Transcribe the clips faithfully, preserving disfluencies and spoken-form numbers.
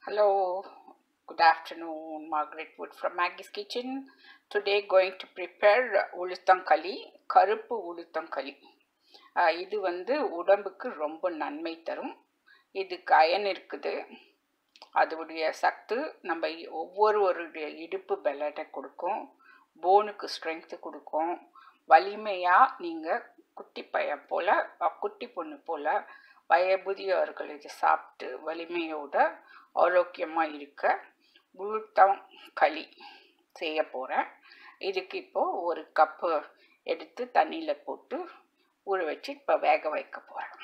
Hello, good afternoon, Margaret Wood from Maggie's Kitchen. Today going to prepare Urath Dhal Kalie, கருப்பு உளுத்தம் களி. இது வந்து உடம்புக்கு ரொம்ப நன்மை தரும். இதுக்கு அயன் இருக்குது. அதோடைய சத்து நம்ம ஒவ்வொருவருடைய இடுப்பு பலத்தை கொடுக்கும், போனுக்கு ஸ்ட்ரென்த் கொடுக்கும். வலிமையா நீங்க குட்டி பையன் போல குட்டி பொண்ணு போல வயபுதியவர்கள் இதை சாப்பிட்டு வலிமையோட ஆரோக்கியமாக இருக்க உளுத்தம் களி செய்ய போகிறேன். இதுக்கு இப்போது ஒரு கப்பு எடுத்து தண்ணியில் போட்டு ஊற வச்சு இப்போ வேக வைக்க போகிறேன்.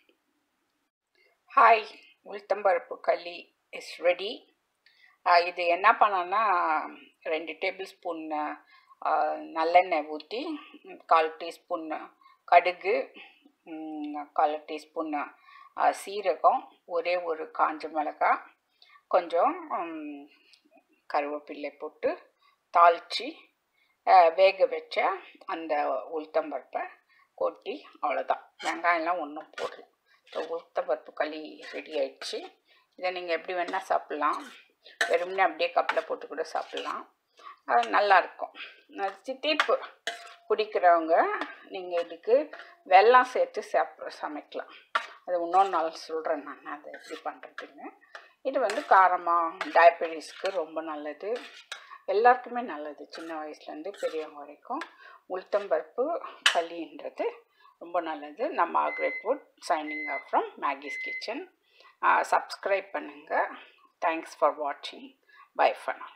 ஹாய், உளுத்தம்பருப்பு களி இஸ் ரெடி. இது என்ன பண்ணோன்னா, ரெண்டு டேபிள் ஸ்பூன் நல்லெண்ணெய் ஊற்றி, கால் டீஸ்பூன் கடுகு, கால் டீஸ்பூன் சீரகம், ஒரே ஒரு காஞ்ச மிளகாய், கொஞ்சம் கருவேப்பிலை போட்டு தாளித்து வேக வச்ச அந்த உளுத்தம்பருப்பை கொட்டி, அவ்வளோதான். வெங்காயம்லாம் ஒன்றும் போடல. இப்போ உளுத்தம்பருப்பு களி ரெடி ஆயிடுச்சு. இதை நீங்கள் எப்படி வேணால் சாப்பிட்லாம். வெறும்னே அப்படியே கப்பில் போட்டு கூட சாப்பிட்லாம். அது நல்லாயிருக்கும். தித்திப்பு குடிக்கிறவங்க நீங்கள் இதுக்கு வெல்லம் சேர்த்து சாப்பிட சமைக்கலாம். அது இன்னொரு நாள் சொல்கிறேன் நான் அதை எப்படி பண்ணுறதுன்னு. இது வந்து காரமாக டயபெட்டிஸ்க்கு ரொம்ப நல்லது, எல்லாருக்குமே நல்லது, சின்ன வயசுலேருந்து பெரியவங்க வரைக்கும். உளுத்தம்பருப்பு களின்றது ரொம்ப நல்லது. நான் Margaret Wood signing off from Maggie's kitchen. Subscribe பண்ணுங்கள். தேங்க்ஸ் ஃபார் வாட்சிங். Bye for now.